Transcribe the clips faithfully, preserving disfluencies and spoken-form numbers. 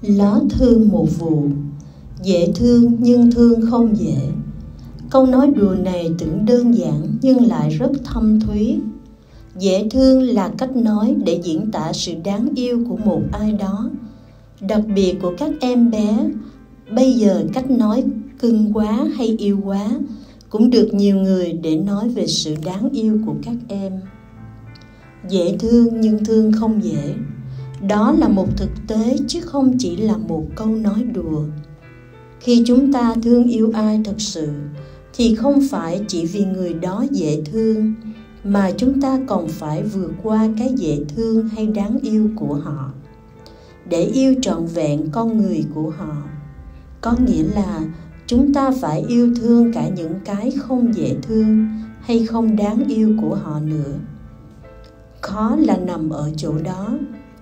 Lá thư một vụ, dễ thương nhưng thương không dễ. Câu nói đùa này tưởng đơn giản nhưng lại rất thâm thúy. Dễ thương là cách nói để diễn tả sự đáng yêu của một ai đó, đặc biệt của các em bé. Bây giờ cách nói cưng quá hay yêu quá cũng được nhiều người để nói về sự đáng yêu của các em. Dễ thương nhưng thương không dễ. Đó là một thực tế chứ không chỉ là một câu nói đùa. Khi chúng ta thương yêu ai thật sự thì không phải chỉ vì người đó dễ thương, mà chúng ta còn phải vượt qua cái dễ thương hay đáng yêu của họ để yêu trọn vẹn con người của họ. Có nghĩa là chúng ta phải yêu thương cả những cái không dễ thương hay không đáng yêu của họ nữa. Khó là nằm ở chỗ đó.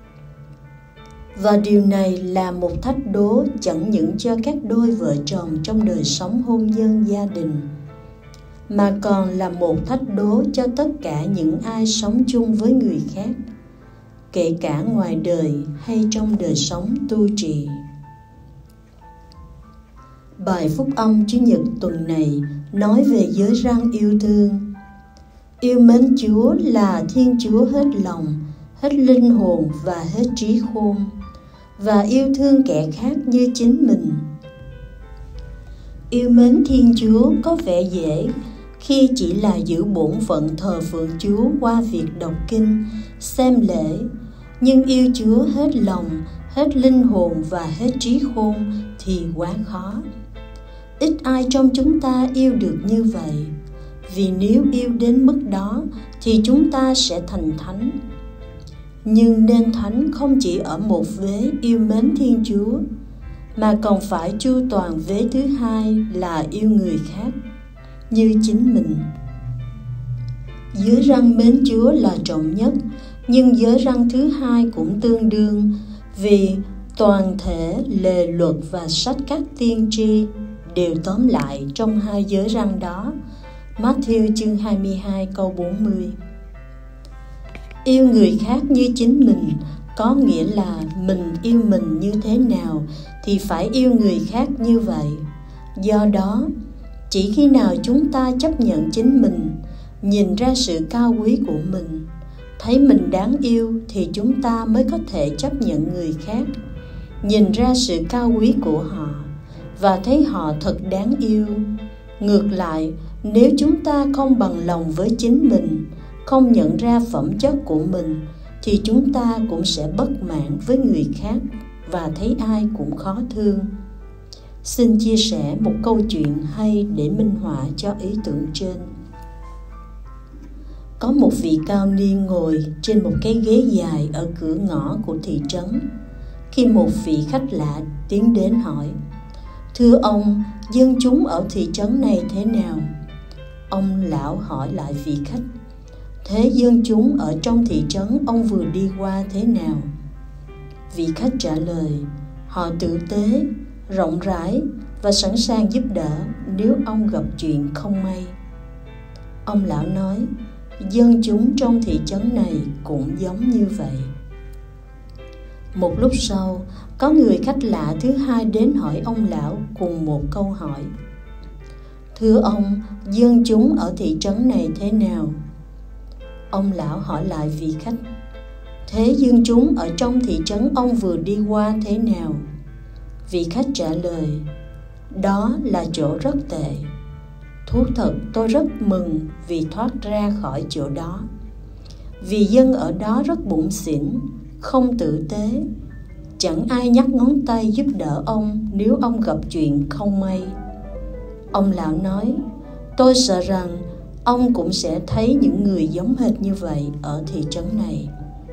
Và điều này là một thách đố chẳng những cho các đôi vợ chồng trong đời sống hôn nhân gia đình, mà còn là một thách đố cho tất cả những ai sống chung với người khác, kể cả ngoài đời hay trong đời sống tu trì. Bài phúc âm Chủ nhật tuần này nói về giới răn yêu thương. Yêu mến Chúa là Thiên Chúa hết lòng, hết linh hồn và hết trí khôn, và yêu thương kẻ khác như chính mình. Yêu mến Thiên Chúa có vẻ dễ khi chỉ là giữ bổn phận thờ phượng Chúa qua việc đọc kinh, xem lễ, nhưng yêu Chúa hết lòng, hết linh hồn và hết trí khôn thì quá khó. Ít ai trong chúng ta yêu được như vậy, vì nếu yêu đến mức đó thì chúng ta sẽ thành thánh. Nhưng nên thánh không chỉ ở một vế yêu mến Thiên Chúa, mà còn phải chu toàn vế thứ hai là yêu người khác như chính mình. Giới răn mến Chúa là trọng nhất, nhưng giới răn thứ hai cũng tương đương, vì toàn thể lề luật và sách các tiên tri đều tóm lại trong hai giới răn đó. Matthew chương hai mươi hai câu bốn mươi. Yêu người khác như chính mình có nghĩa là mình yêu mình như thế nào thì phải yêu người khác như vậy. Do đó, chỉ khi nào chúng ta chấp nhận chính mình, nhìn ra sự cao quý của mình, thấy mình đáng yêu thì chúng ta mới có thể chấp nhận người khác, nhìn ra sự cao quý của họ và thấy họ thật đáng yêu. Ngược lại, nếu chúng ta không bằng lòng với chính mình, không nhận ra phẩm chất của mình, thì chúng ta cũng sẽ bất mãn với người khác và thấy ai cũng khó thương. Xin chia sẻ một câu chuyện hay để minh họa cho ý tưởng trên. Có một vị cao niên ngồi trên một cái ghế dài ở cửa ngõ của thị trấn, khi một vị khách lạ tiến đến hỏi: "Thưa ông, dân chúng ở thị trấn này thế nào?" Ông lão hỏi lại vị khách: "Thế dân chúng ở trong thị trấn ông vừa đi qua thế nào?" Vị khách trả lời: "Họ tử tế, rộng rãi và sẵn sàng giúp đỡ nếu ông gặp chuyện không may." Ông lão nói: "Dân chúng trong thị trấn này cũng giống như vậy." Một lúc sau, có người khách lạ thứ hai đến hỏi ông lão cùng một câu hỏi: "Thưa ông, dân chúng ở thị trấn này thế nào?" Ông lão hỏi lại vị khách: "Thế dân chúng ở trong thị trấn ông vừa đi qua thế nào?" Vị khách trả lời: "Đó là chỗ rất tệ. Thú thật tôi rất mừng vì thoát ra khỏi chỗ đó. Vì dân ở đó rất bủn xỉn, không tử tế. Chẳng ai nhắc ngón tay giúp đỡ ông nếu ông gặp chuyện không may." Ông lão nói: "Tôi sợ rằng ông cũng sẽ thấy những người giống hệt như vậy ở thị trấn này."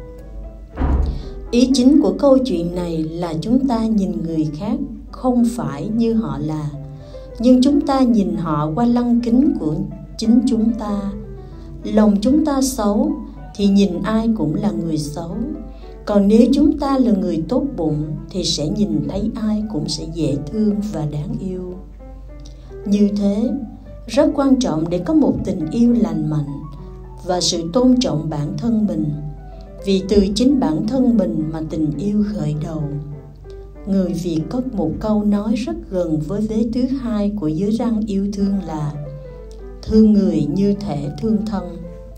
Ý chính của câu chuyện này là chúng ta nhìn người khác không phải như họ là, nhưng chúng ta nhìn họ qua lăng kính của chính chúng ta. Lòng chúng ta xấu thì nhìn ai cũng là người xấu, còn nếu chúng ta là người tốt bụng thì sẽ nhìn thấy ai cũng sẽ dễ thương và đáng yêu. Như thế, rất quan trọng để có một tình yêu lành mạnh và sự tôn trọng bản thân mình, vì từ chính bản thân mình mà tình yêu khởi đầu. người Việt có một câu nói rất gần với vế thứ hai của giới răng yêu thương là thương người như thể thương thân.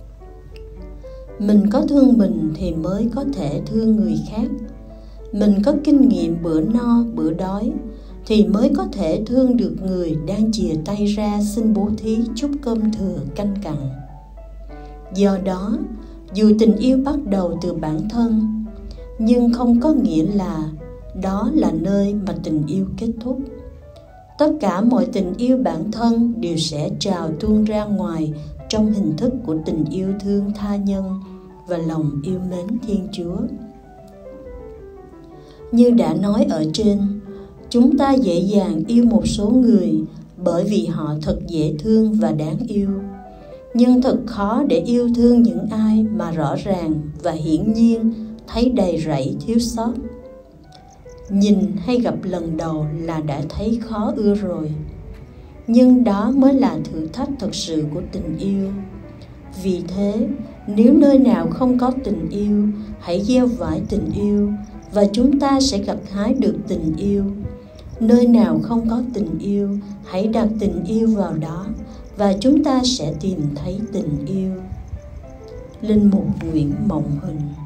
Mình có thương mình thì mới có thể thương người khác. Mình có kinh nghiệm bữa no bữa đói thì mới có thể thương được người đang chìa tay ra xin bố thí chút cơm thừa canh cặn. Do đó, dù tình yêu bắt đầu từ bản thân, nhưng không có nghĩa là đó là nơi mà tình yêu kết thúc. Tất cả mọi tình yêu bản thân đều sẽ trào tuôn ra ngoài trong hình thức của tình yêu thương tha nhân và lòng yêu mến Thiên Chúa. Như đã nói ở trên, chúng ta dễ dàng yêu một số người bởi vì họ thật dễ thương và đáng yêu. Nhưng thật khó để yêu thương những ai mà rõ ràng và hiển nhiên thấy đầy rẫy thiếu sót. Nhìn hay gặp lần đầu là đã thấy khó ưa rồi. Nhưng đó mới là thử thách thật sự của tình yêu. Vì thế, nếu nơi nào không có tình yêu, hãy gieo vải tình yêu và chúng ta sẽ gặt hái được tình yêu. Nơi nào không có tình yêu, hãy đặt tình yêu vào đó và chúng ta sẽ tìm thấy tình yêu. Linh mục Nguyễn Mộng Huỳnh.